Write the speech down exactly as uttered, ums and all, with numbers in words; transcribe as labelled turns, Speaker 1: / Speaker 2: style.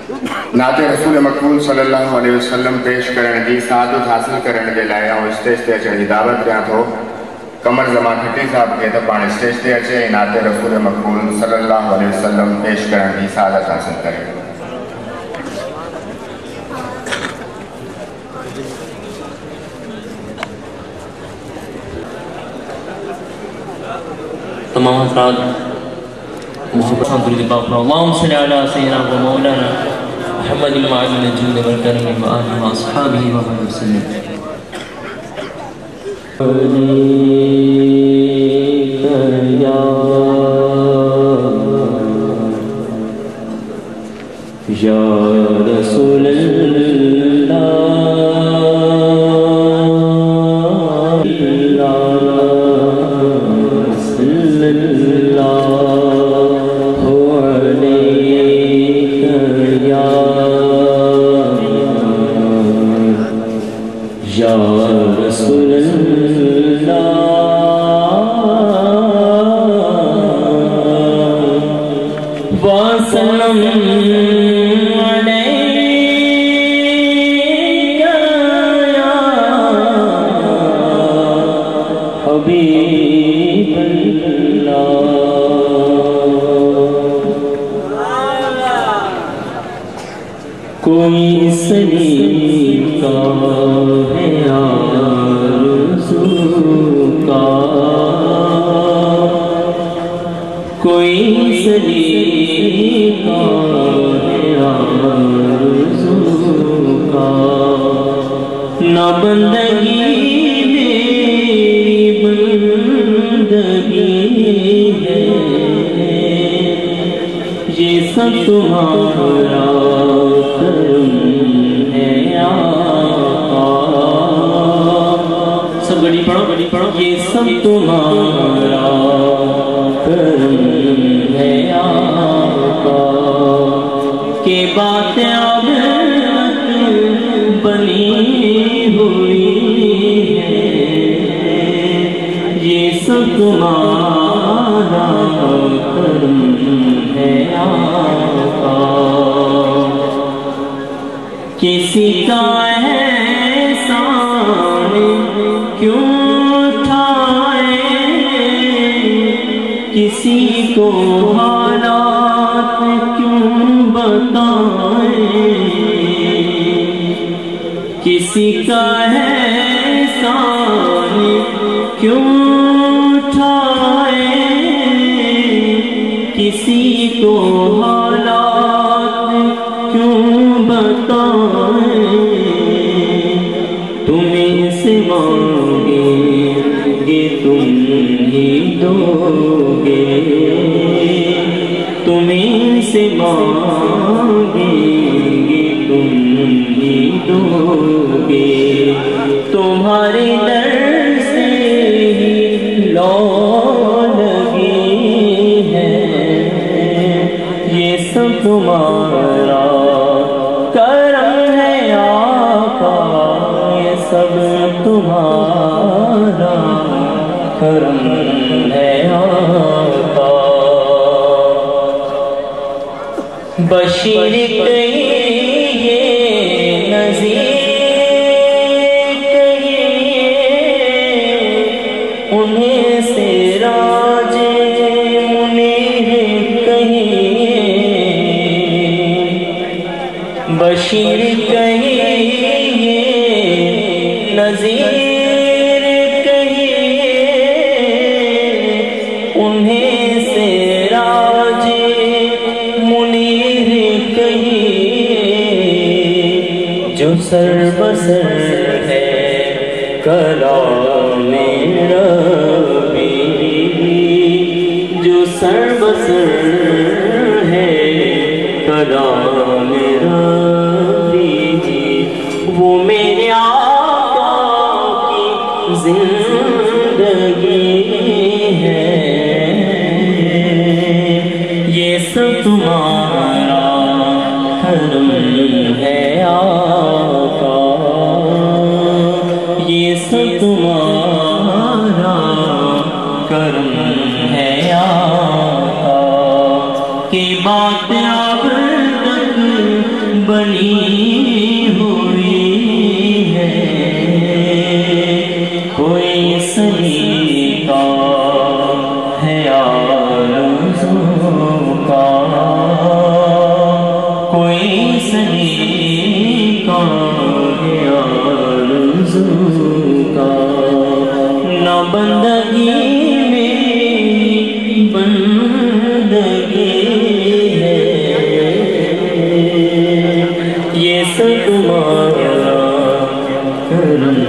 Speaker 1: नाते रसूल मकबूल सल्लल्लाहु अलैहि वसल्लम पेश करण जी सादत हासिल करण जे लाइ ऐं स्टेज ते अचण जी दावत ॾियां थो कमर ज़मा खटी साहब खे त पाण स्टेज ते अचे ऐं नाते रसूल मकबूल सल्लल्लाहु अलैहि वसल्लम पेश करण जी सादत हासिल करे।
Speaker 2: तमाम अफराद मोहब्बत से दुरूद पाक पढ़ो। अल्लाहुम्मा सल्लि अला सय्यिदना व मौलाना मुहम्मद माअल जुद वल करम व आलिहि व अस्हाबिहि व वसल्लम। या रसूल कोई सलीका है आरज़ू का, कोई सलीका है आरज़ू का, ना बंदगी मेरी बंदगी है, ये सब तुम्हारा बड़ी पढ़ो बड़ी पढ़ो। ये सब तुम्हारा करम है आका, के बातें अब बनी हुई है, ये सब तुम्हारा करम है आका। किसी का एहसान क्यों उठाए, किसी को हालात क्यों बताए, किसी का एहसान क्यों उठाए, किसी को हालात क्यों बताए, तुम्हें से मांगेंगे तुम ही दोगे, तुम्हें से मांगेंगे तुम ही दोगे, तुम्हारे दर से ही लौ लगी है, ये सब तुम्हारा करम है आका, ये सब तुम्हारा करम है आका। बशीर कहिए नज़ीर कहिए, उन्हें से राजे मुनीर कहिए, बशीर कहिए नज़ीर कहिए, उन्हें से राजे मुनीर कहिए, जो सर बसर है कलामे रबी, जो सर बसर है कलामे रबी, वो मेरे आका की जिंदगी है, ये सब तुम्हारा करम है आका, ये सब तुम्हारा करम है आका, की बात अब तक بنی ہوئی ہے، کوئی سلیقہ ہے آرزو کا، کوئی سلیقہ ہے آرزو کا، نہ بندگی میں بندگی ہے، یہ سب تمہارا کرم